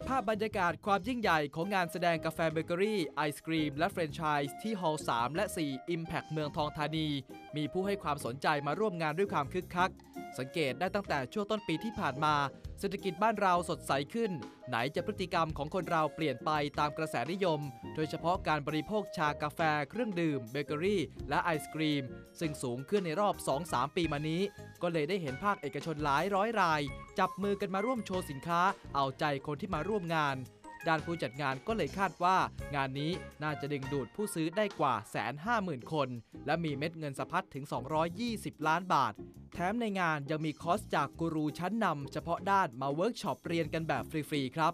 ภาพบรรยากาศความยิ่งใหญ่ของงานแสดงกาแฟเบเกอรี่ไอศกรีมและแฟรนไชส์ที่ฮอลล์3และ4 Impact เมืองทองธานีมีผู้ให้ความสนใจมาร่วมงานด้วยความคึกคักสังเกตได้ตั้งแต่ช่วงต้นปีที่ผ่านมาเศรษฐกิจบ้านเราสดใสขึ้นไหนจะพฤติกรรมของคนเราเปลี่ยนไปตามกระแสนิยมโดยเฉพาะการบริโภคชากาแฟเครื่องดื่มเบเกอรี่และไอศกรีมซึ่งสูงขึ้นในรอบ 2-3 ปีมานี้ก็เลยได้เห็นภาคเอกชนหลายร้อยรายจับมือกันมาร่วมโชว์สินค้าเอาใจคนที่มาร่วมงานด้านผู้จัดงานก็เลยคาดว่างานนี้น่าจะดึงดูดผู้ซื้อได้กว่า 150,000 คนและมีเม็ดเงินสะพัดถึง220 ล้านบาทแถมในงานยังมีคอร์สจากกูรูชั้นนำเฉพาะด้านมาเวิร์กช็อปเรียนกันแบบฟรีๆครับ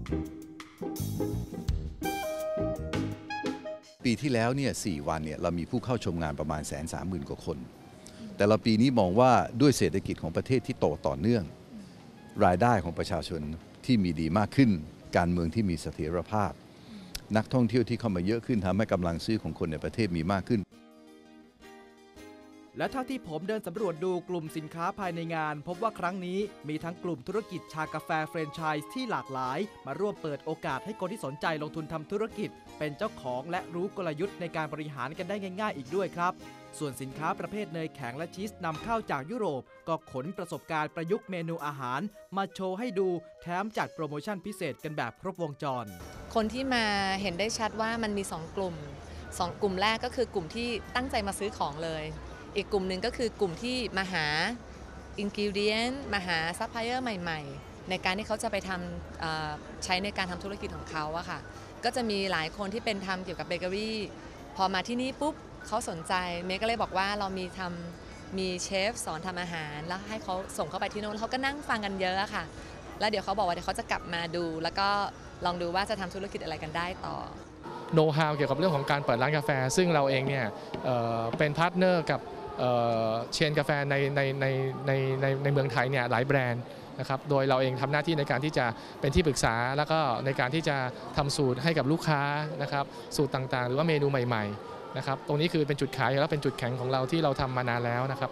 ปีที่แล้วเนี่ย4 วันเนี่ยเรามีผู้เข้าชมงานประมาณ 130,000 กว่าคนแต่ละปีนี้มองว่าด้วยเศรษฐกิจของประเทศที่โตต่อเนื่องรายได้ของประชาชนที่มีดีมากขึ้นการเมืองที่มีเสถียรภาพนักท่องเที่ยวที่เข้ามาเยอะขึ้นทำให้กำลังซื้อของคนในประเทศมีมากขึ้นและเท่าที่ผมเดินสำรวจดูกลุ่มสินค้าภายในงานพบว่าครั้งนี้มีทั้งกลุ่มธุรกิจชากาแฟแฟรนไชส์ที่หลากหลายมาร่วมเปิดโอกาสให้คนที่สนใจลงทุนทำธุรกิจเป็นเจ้าของและรู้กลยุทธ์ในการบริหารกันได้ง่ายๆอีกด้วยครับส่วนสินค้าประเภทเนยแข็งและชีสนำเข้าจากยุโรปก็ขนประสบการณ์ประยุกต์เมนูอาหารมาโชว์ให้ดูแถมจัดโปรโมชั่นพิเศษกันแบบครบวงจรคนที่มาเห็นได้ชัดว่ามันมี2 กลุ่ม2 กลุ่มแรกก็คือกลุ่มที่ตั้งใจมาซื้อของเลยอีกกลุ่มหนึ่งก็คือกลุ่มที่มาหาอินกิวเดียนมาหาซัพพลายเออร์ใหม่ๆในการที่เขาจะไปทำใช้ในการทำธุรกิจของเขาอะค่ะก็จะมีหลายคนที่เป็นทำเกี่ยวกับเบเกอรี่พอมาที่นี่ปุ๊บเขาสนใจเมย์ก็เลยบอกว่าเรามีเชฟสอนทำอาหารแล้วให้เขาส่งเข้าไปที่โน้นเขาก็นั่งฟังกันเยอะค่ะแล้วเดี๋ยวเขาบอกว่าเดี๋ยวเขาจะกลับมาดูแล้วก็ลองดูว่าจะทำธุรกิจอะไรกันได้ต่อโน้ตฮาวเกี่ยวกับเรื่องของการเปิดร้านกาแฟซึ่งเราเองเนี่ยเป็นพาร์ทเนอร์กับเชนกาแฟในเมืองไทยเนี่ยหลายแบรนด์นะครับโดยเราเองทำหน้าที่ในการที่จะเป็นที่ปรึกษาแล้วก็ในการที่จะทำสูตรให้กับลูกค้านะครับสูตรต่างๆหรือว่าเมนูใหม่ๆนะครับตรงนี้คือเป็นจุดขายและเป็นจุดแข็งของเราที่เราทำมานานแล้วนะครับ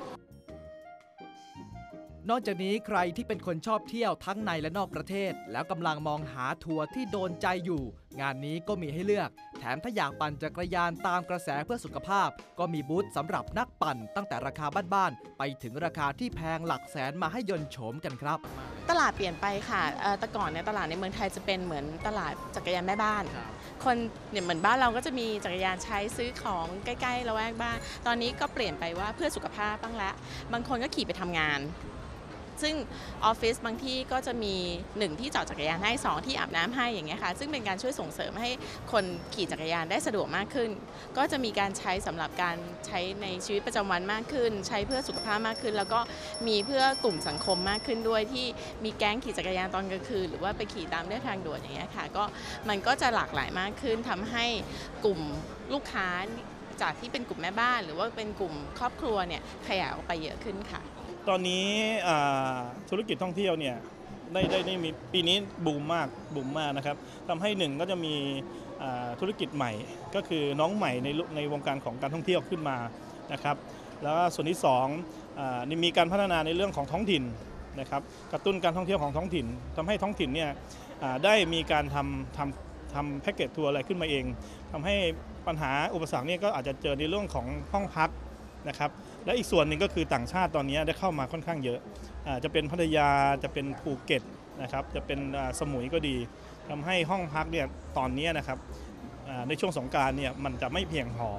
นอกจากนี้ใครที่เป็นคนชอบเที่ยวทั้งในและนอกประเทศแล้วกำลังมองหาทัวร์ที่โดนใจอยู่งานนี้ก็มีให้เลือกแถมถ้าอยากปั่นจักรยานตามกระแสเพื่อสุขภาพก็มีบูธสำหรับนักปั่นตั้งแต่ราคาบ้านๆไปถึงราคาที่แพงหลักแสนมาให้ยนต์โฉมกันครับตลาดเปลี่ยนไปค่ะแต่ก่อนเนี่ยตลาดในเมืองไทยจะเป็นเหมือนตลาดจักรยานแม่บ้านคนเนี่ยเหมือนบ้านเราก็จะมีจักรยานใช้ซื้อของใกล้ๆละแวกบ้านตอนนี้ก็เปลี่ยนไปว่าเพื่อสุขภาพบ้างแล้วบางคนก็ขี่ไปทำงานซึ่งออฟฟิศบางที่ก็จะมี1ที่จอดจักรยานให้2ที่อาบน้ำให้อย่างเงี้ยค่ะซึ่งเป็นการช่วยส่งเสริมให้คนขี่จักรยานได้สะดวกมากขึ้นก็จะมีการใช้สำหรับการใช้ในชีวิตประจำวันมากขึ้นใช้เพื่อสุขภาพมากขึ้นแล้วก็มีเพื่อกลุ่มสังคมมากขึ้นด้วยที่มีแก๊งขี่จักรยานตอนกลางคืนหรือว่าไปขี่ตามเรียบทางด่วนอย่างเงี้ยค่ะก็มันก็จะหลากหลายมากขึ้นทำให้กลุ่มลูกค้าจากที่เป็นกลุ่มแม่บ้านหรือว่าเป็นกลุ่มครอบครัวเนี่ยขยายออกไปเยอะขึ้นค่ะตอนนี้ธุรกิจท่องเที่ยวเนี่ยได้มีปีนี้บูมมากนะครับทำให้1ก็จะมีธุรกิจใหม่ก็คือน้องใหม่ในวงการของการท่องเที่ยวขึ้นมานะครับแล้วก็ส่วนที่2มีการพัฒนาในเรื่องของท้องถิ่นนะครับกระตุ้นการท่องเที่ยวของท้องถิ่นทำให้ท้องถิ่นเนี่ยได้มีการทำแพ็กเกจทัวร์อะไรขึ้นมาเองทำให้ปัญหาอุปสรรคเนี่ยก็อาจจะเจอในเรื่องของห้องพักนะครับและอีกส่วนหนึ่งก็คือต่างชาติตอนนี้ได้เข้ามาค่อนข้างเยอะจะเป็นพัทยาจะเป็นภูเก็ตนะครับจะเป็นสมุยก็ดีทำให้ห้องพักเนี่ยตอนนี้นะครับในช่วงสงกรานต์เนี่ยมันจะไม่เพียงพอ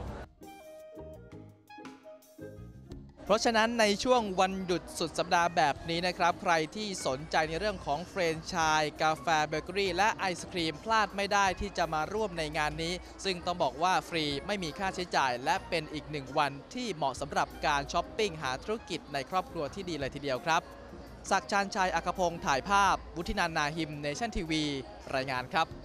เพราะฉะนั้นในช่วงวันหยุดสุดสัปดาห์แบบนี้นะครับใครที่สนใจในเรื่องของแฟรนไชส์กาแฟเบเกอรี่และไอศครีมพลาดไม่ได้ที่จะมาร่วมในงานนี้ซึ่งต้องบอกว่าฟรีไม่มีค่าใช้จ่ายและเป็นอีก1 วันที่เหมาะสำหรับการช้อปปิ้งหาธุรกิจในครอบครัวที่ดีเลยทีเดียวครับศักดิ์ ชาญชัย อัครพงศ์ถ่ายภาพวุฒินันท์ นาหิม เนชั่นทีวีรายงานครับ